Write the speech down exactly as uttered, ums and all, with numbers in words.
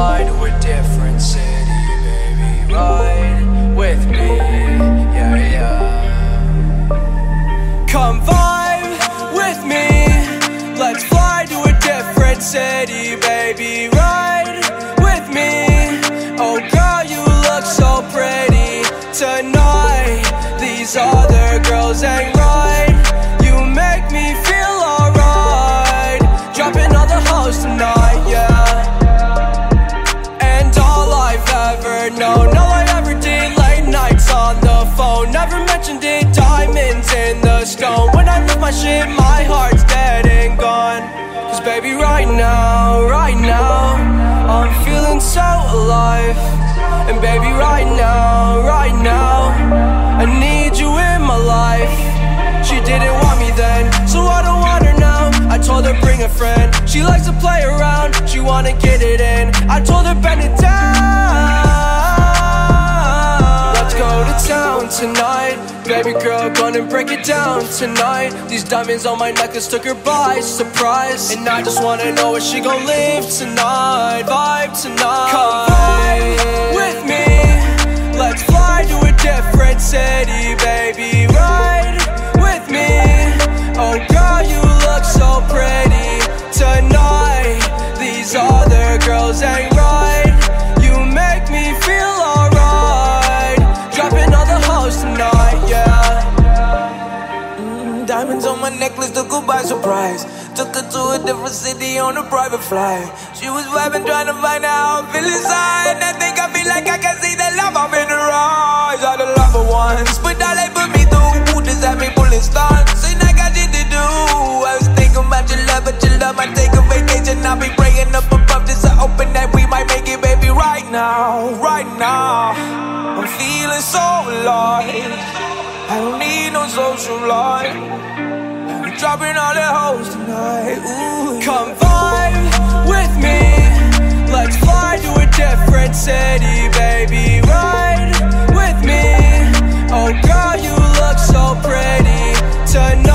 fly to a different city, baby, ride with me, yeah, yeah. Come vibe with me, let's fly to a different city, baby, ride with me. Oh girl, you look so pretty tonight, these other girls ain't right. You make me feel alright, dropping all the hoes tonight, yeah. And all I've ever known, all I ever did, late nights on the phone. Never mentioned it, diamonds in the stone. When I lose my shit, my heart's dead and gone. Cause baby, right now, right now, I'm feeling so alive. And baby, right now, right now, I need you in my life. She didn't want me then, so I don't want her now. I told her bring a friend, she likes to play around, she wanna get it in. I told her bend it down. Let's go to town tonight, baby girl, gonna break it down tonight. These diamonds on my necklace took her by surprise, and I just wanna know where she gon' live tonight. Vibe tonight, come vibe with me, let's fly to a different city, baby, ride with me. Oh girl, you look so pretty tonight, these other girls ain't right. You make me feel alright, dropping all the hoes tonight, yeah. mm, Diamonds on my necklace took her by surprise. Took her to a different city on a private flight. She was vibing, trying to find out how I feel inside. I think I feel like I can see the love up in her eyes. All the lover ones, but all they put me through, who just had me pulling stunts, and I got shit to do. I was thinking about your love, but your love might take a vacation. I'll be praying up above just to open that we might make it, baby, right now, right now. I'm feeling so alive, I don't need no social life. Dropping all the hoes tonight, ooh. Come vibe with me, let's fly to a different city, baby, ride with me. Oh girl, you look so pretty tonight.